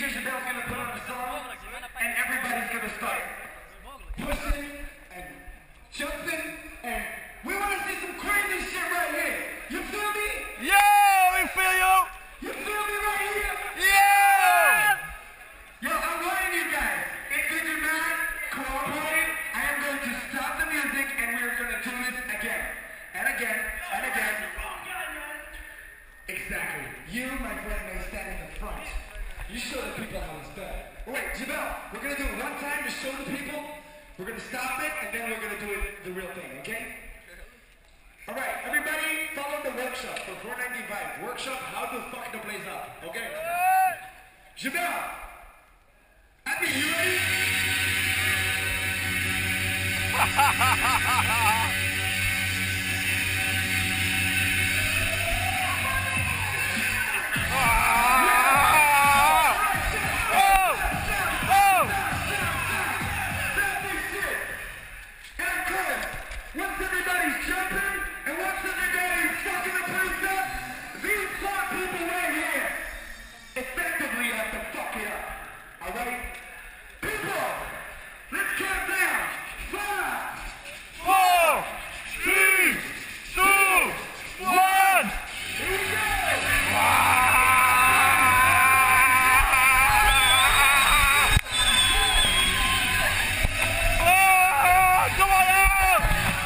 Jabel's gonna put on a song, and everybody's gonna start pushing and jumping, and we wanna see some crazy shit right here. You feel me? Yo, we feel you. You feel me right here? Yeah. Yo, I'm warning you guys. If you do not cooperate, I am going to stop the music, and we are going to do this again and again and again. Exactly. You, my friend, may stand in the front. You show the people how it's done. Wait, Jabel, we're going to do it one time to show the people. We're going to stop it, and then we're going to do it the real thing, okay? All right, everybody, follow the workshop for 495. Workshop how to fuck the place up, okay? Jabel, Abby, you ready? Once everybody's jumping and once everybody's fucking the place up, these smart people right here effectively have to fuck it up. Alright? People, let's count down. 5, 4, 3, 2, 1. Here we go! Come on out!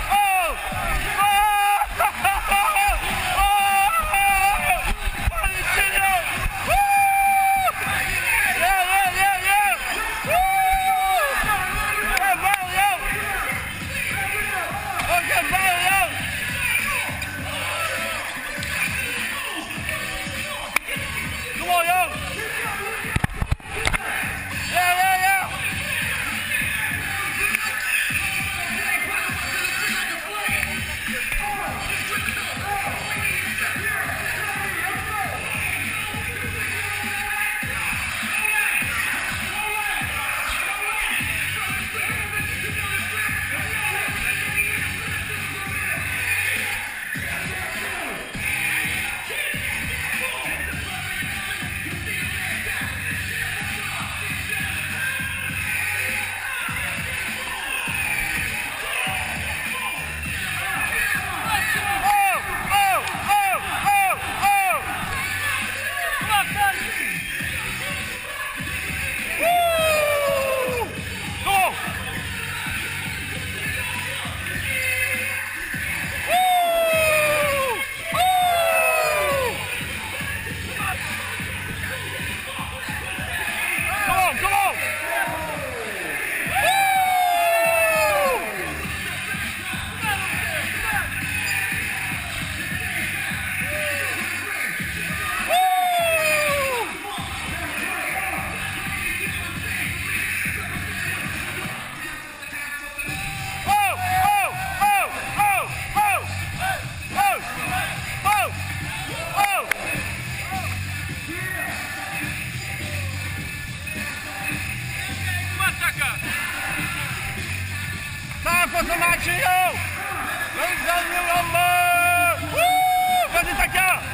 Time for some action, yo! Ladies and gentlemen, woo! Vas-y, Taka!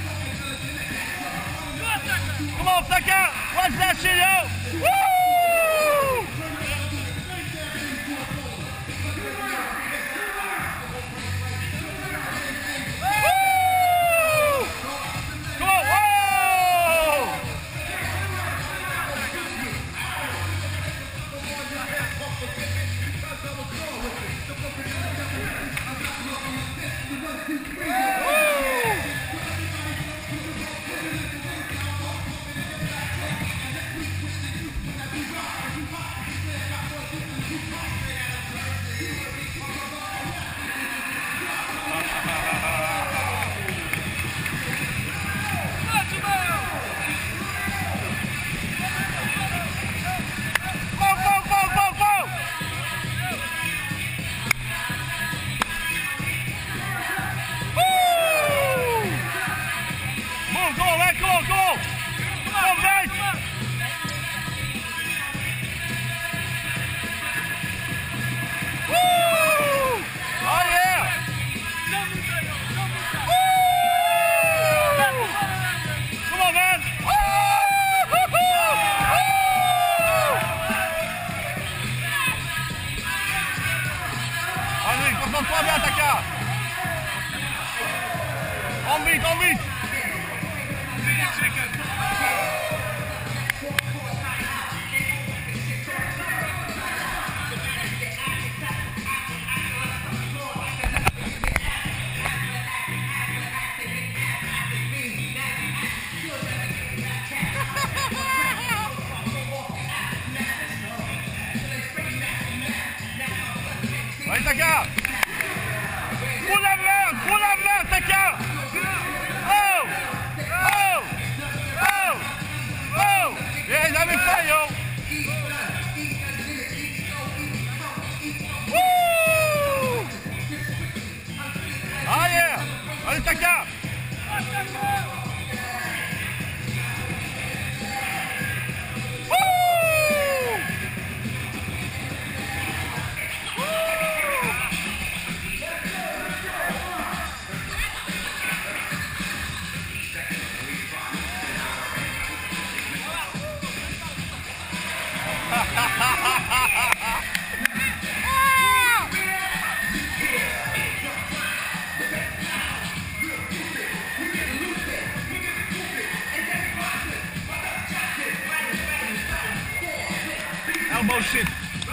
Come on, Taka! Watch that shit, yo! Woo! Woo! Come on, whoa! Come on, man! elbow shit.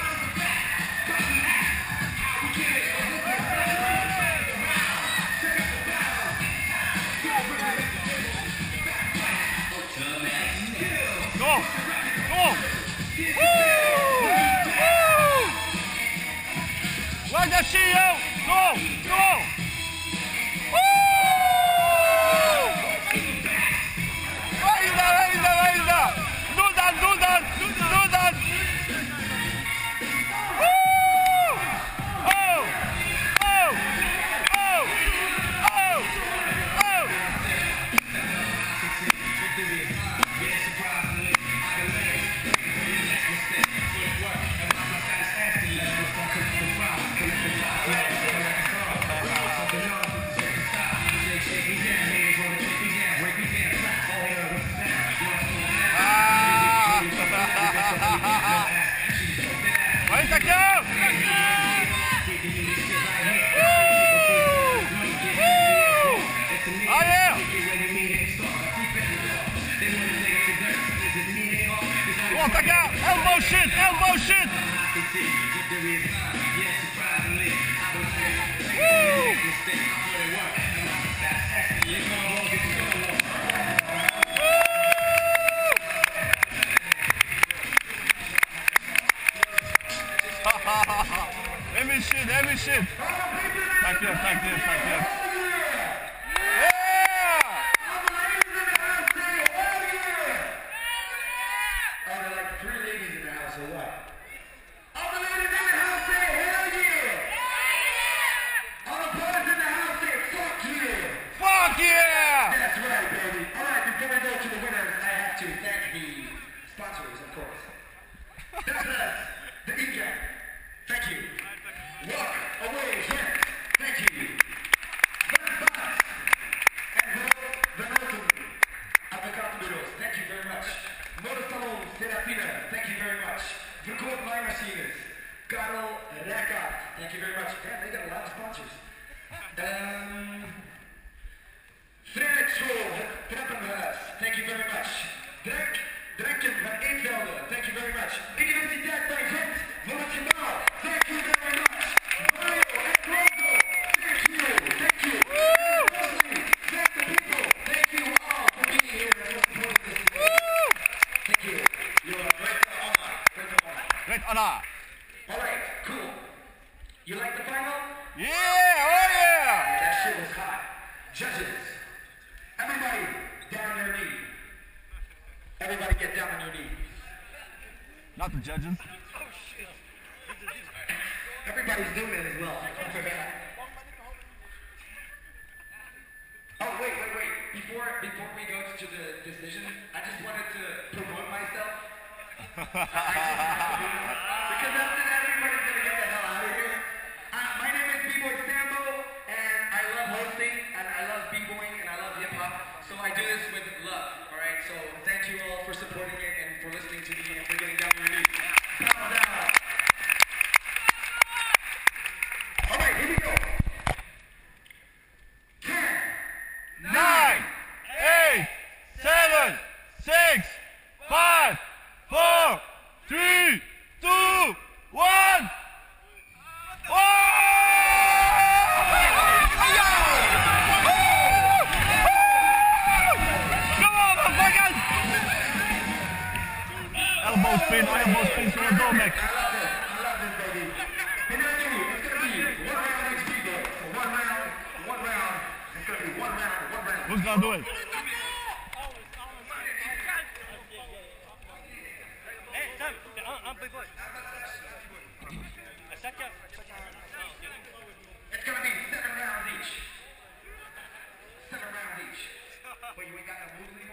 Go on. Go on. Woo! Woo! Like that, CEO. Go on. Go on. Woo! Raise that, raise that, raise that. Do that, do that, do that. Woo! Oh! Oh! Oh! Oh! Oh! Where's the go? Oh yeah! Come on, back out! Elbow shit! Elbow shit! Woo! Let me shit. Like this, like this, like this. Yeah! Are there like 3 ladies in the house or what? All the ladies in the house say hell yeah! All the boys in the house say fuck yeah! Fuck yeah! That's right, baby. Alright, before we go to the winners, I have to thank the sponsors, of course. That's us, the E-Gang. Thank you. Walk away, friends. Thank you. Very fast. And Veroto, Avocados. Thank you very much. Motor Salon, Serafina. Thank you very much. Record My Machines. Carol Raka. Thank you very much. Damn, they got a lot of sponsors. Fredrik School, Trappenhuis. Thank you very much. Drenken van Eemvelde. Thank you very much. Universiteit bij Gent. Monational. Thank you very much. Mario and Rondo. Thank you. Thank you. Thank the people. Thank you all for being here and for supporting this event. Thank you. You are great honor. Great honor. All right, cool. You like the final? Yeah, oh yeah! That shit was hot. Judges, everybody down on your knee. Everybody get down on your knee. Not the judges. Everybody's doing it as well. Oh, wait. Before we go to the decision, I just wanted to promote myself. Because after that, everybody's going to get the hell out of here. My name is B-Boy Sambo, and I love hosting, and I love B-Boying, and I love hip-hop. So I do this with love, all right? So thank you all for supporting it and for listening to me and for getting down on your knees. Pound down. All right, here we go. 10, 9, 8, 7, 6, 5, 4, 3, 2, 1. Elbow spin to the Domex. I love this, baby. And it's going to be 1 round each people. So 1 round. It's going to be 1 round. Who's gonna do it? It's going to be 7 rounds each. 7 rounds each. But you ain't got no moves anymore?